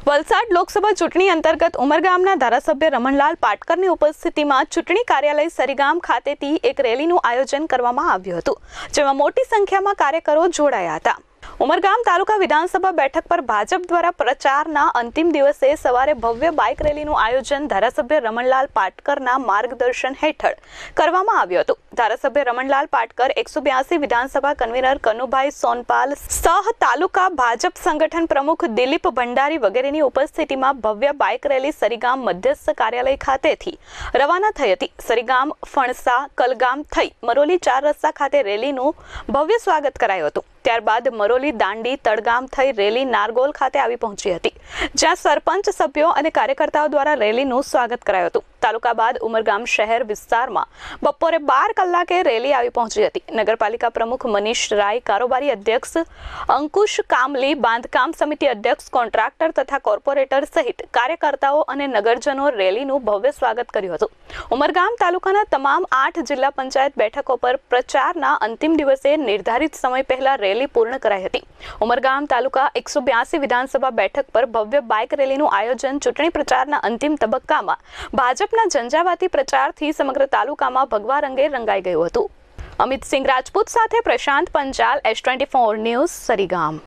વલસાડ લોકસભા ચૂંટણી અંતર્ગત ઉમરગામના ધારાસભ્ય રમણલાલ પાટકરની ઉપસ્થિતિમાં ચૂંટણી કાર્યાલય સરીગામ ખાતેથી એક રેલીનું આયોજન કરવામાં આવ્યું હતું, જેમાં મોટી સંખ્યામાં કાર્યકરો જોડાયા હતા। ઉમરગામ તાલુકા વિધાનસભા બેઠક પર ભાજપ દ્વારા પ્રચારના અંતિમ દિવસે સવારે ભવ્ય બાઇક રેલીનું આયોજન ધારાસભ્ય રમણલાલ પાટકરના માર્ગદર્શન હેઠળ કરવામાં આવ્યું હતું। ધારાસભ્ય રમણલાલ પાટકર 182 વિધાનસભા કન્વીનર કનુભાઈ સોનપાલ સહ તાલુકા ભાજપ સંગઠન પ્રમુખ દિલીપ ભંડારી વગેરેની ઉપસ્થિતિમાં ભવ્ય બાઇક રેલી સરીગામ મધ્યસ્થ કાર્યાલય ખાતેથી રવાના થઈ હતી। સરીગામ, ફણસા, કલગામ થઈ મરોલી 4 રસ્તા ખાતે રેલીનું ભવ્ય સ્વાગત કરાયું હતું। ત્યારબાદ મરોલી, દાંડી, તળગામ થઈ રેલી નારગોલ ખાતે આવી પહોંચી હતી, જ્યાં સરપંચ સભ્યો અને કાર્યકર્તાઓ દ્વારા રેલીનું સ્વાગત કરાયું હતું। તાલુકા બાદ ઉમરગામ શહેર વિસ્તારમાં બપોરે 12 કલાકે રેલી આવી પહોંચી હતી। નગરપાલિકા પ્રમુખ મનીષ રાય, કારોબારી અધ્યક્ષ અંકુશ કામલી, બાંધકામ સમિતિ અધ્યક્ષ, કોન્ટ્રાક્ટર તથા કોર્પોરેટર સહિત કાર્યકર્તાઓ અને નગરજનો રેલીનું ભવ્ય સ્વાગત કર્યું હતું। ઉમરગામ તાલુકાના તમામ 8 જિલ્લા પંચાયત બેઠકો પર પ્રચારના અંતિમ દિવસે નિર્ધારિત સમય પહેલા રેલી પૂર્ણ કરાઈ હતી। ઉમરગામ તાલુકા 182 વિધાનસભા બેઠક પર ભવ્ય બાઇક રેલીનું આયોજન ચૂંટણી પ્રચારના અંતિમ તબક્કામાં ભાજપના ઝંઝાવાતી પ્રચારથી સમગ્ર તાલુકામાં ભગવા રંગે રંગાઈ ગયું હતું। અમિત સિંહ રાજપૂત સાથે પ્રશાંત પંચાલ, S24 ન્યૂઝ, સરીગામ।